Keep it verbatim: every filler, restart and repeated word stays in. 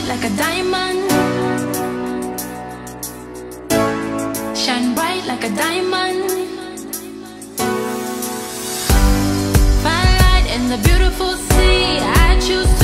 like a diamond. Shine bright like a diamond. Find light in the beautiful sea. I choose